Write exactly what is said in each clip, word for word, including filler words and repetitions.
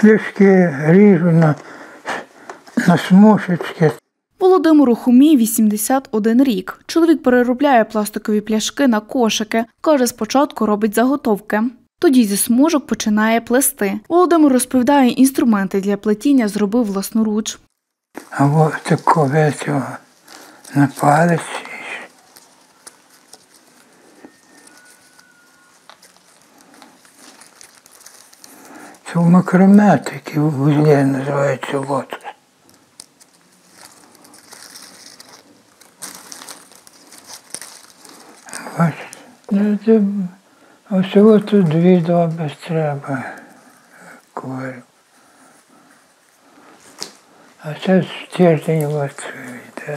пляшки ріжу на, на смужечки. Володимиру Хомі вісімдесят один рік. Чоловік переробляє пластикові пляшки на кошики. Каже, спочатку робить заготовки. Тоді зі смужок починає плести. Володимир розповідає, інструменти для плетіння зробив власноруч. А ось такого цього на палець. Це в макраме такі вузлі називаються лотос. Бачите, ось ось тут дві доби треба курю. А це тиждень ось йде.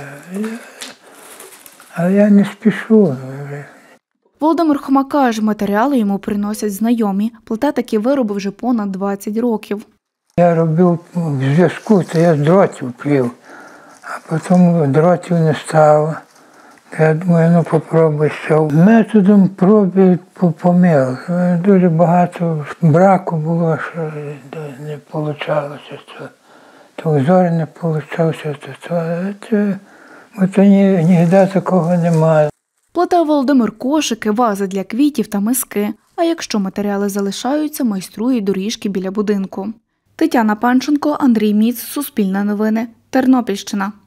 Але я не спішу. Володимир Хома каже, матеріали йому приносять знайомі. Плете такі вироби вже понад двадцять років. Я робив в зв'язку, то я з дротів плів, а потім дротів не стало. Я думаю, ну попробуй ще. Методом проби помил. Дуже багато браку було, що не вийшло. То узор не вийшов, то, то, то, то ні, ніде такого немає. Плете Володимир кошики, вази для квітів та миски. А якщо матеріали залишаються, майструє доріжки біля будинку. Тетяна Панченко, Андрій Міц, Суспільне новини, Тернопільщина.